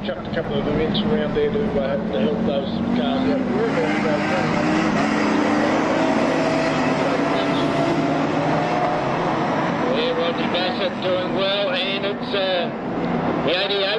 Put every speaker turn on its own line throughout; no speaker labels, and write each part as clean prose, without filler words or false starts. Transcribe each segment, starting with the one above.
chucked a couple of events around there to help those cars out.
Yeah, Rodney Bassett doing well, and it's the 88.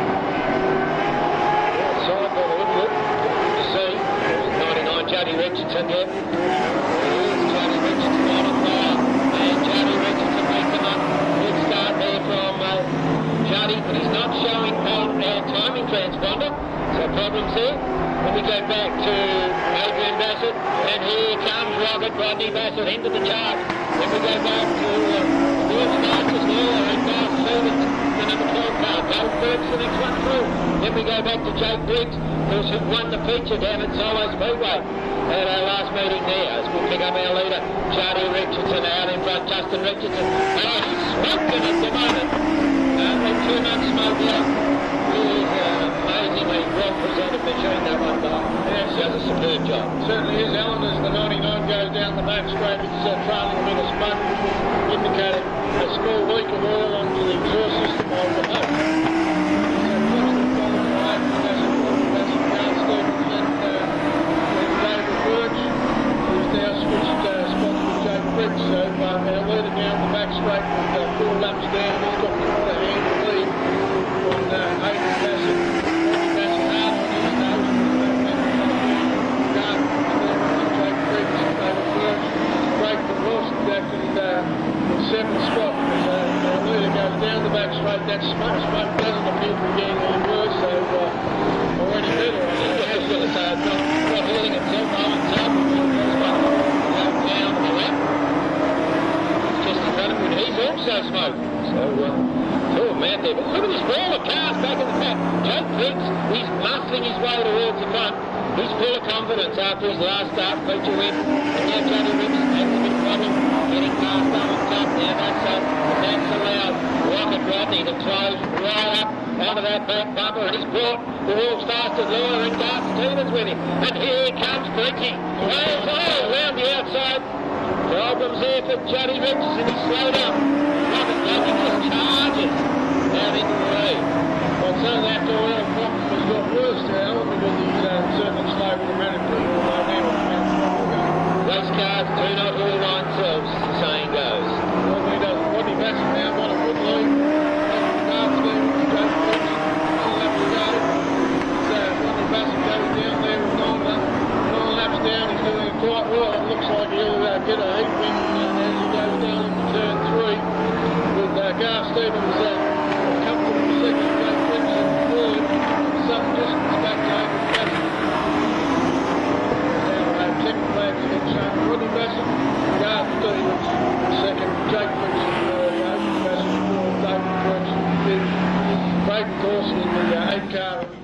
Outside by the Woodwood. Good to see. 99 Jody Richardson, yeah. Here's Jody Richardson on a fire. And Jody Richardson making a good start there from Jody, but he's not showing on our timing transponder, so problems there. Then we go back to Adrian Bassett, and here comes Rodney Bassett into the chart. Then we go back to the world's fastest lawyer and Garth Stevens, the number 12 car. Dave Briggs, the next one through. Then we go back to Jake Briggs, who's won the feature down at Solo Speedway at our last meeting there. As we pick up our leader, Jody Richardson out in front, Justin Richardson. Oh, he's smoking at the moment. Too much smoke out. He is amazingly well presented machine, that one, though. Yes, does a superb job.
Certainly is, Alan, as the 99 goes down the back straight. It's trailing a bit of smoke, indicating a small leak of oil onto the exhaust system of the hub. So our leader down the back straight with 4 laps down, he's got the right hand to lead on Adrian Bassett. Rodney Bassett hard on his nose, and then Jake Briggs over first. Craig from Wilson back in the 7th spot. As our leader goes down the back straight, that smoke doesn't appear to be getting any worse, so already better.
I was going to say, it's not hurting himself, down the lap. He's also smoking, so oh man there, but look at this wall of cars back in the back. Jake Briggs, he's muscling his way towards the front. He's full of confidence after his last start feature win, and now Johnny Rivers having a bit of problem getting past Owen Cup. Now that's allowed Rocket Rodney to close right up onto that back bumper, and he's brought the world's fastest lawyer and Garth Stevens with him, and here comes Briggsy. Oh, round the outside. Problems there for Jody Richardson, he's slowed up. Robert Rodney just charges down into the lead.
Well, some of that oil problem has got worse now because he's certainly slowed dramatically.
Race cars do not rule themselves, as the saying goes.
Well, he does. Rodney Bassett now got a good lead. Garth Stevens, Jake Briggs, 1 lap to go. Rodney Bassett goes down there with 9 laps down. He's doing quite well. It looks like he'll get a heat win as he goes down into turn 3 with Garth Stevens comfortable second, Jake Briggs in third, some distance back to Adrian Bassett. Now second flags against Rodney Bassett, Garth Stevens second, Jake Briggs in third, Adrian Bassett fourth, David Briggs in fifth, Craig Dawson in the 8 car.